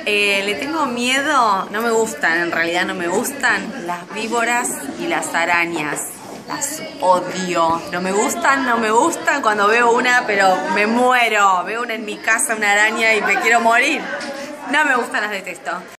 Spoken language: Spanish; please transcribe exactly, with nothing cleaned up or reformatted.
Eh, le tengo miedo, no me gustan, en realidad no me gustan las víboras y las arañas. Las odio. No me gustan, no me gustan. Cuando veo una, pero me muero. Veo una en mi casa, una araña y me quiero morir. No me gustan, las detesto.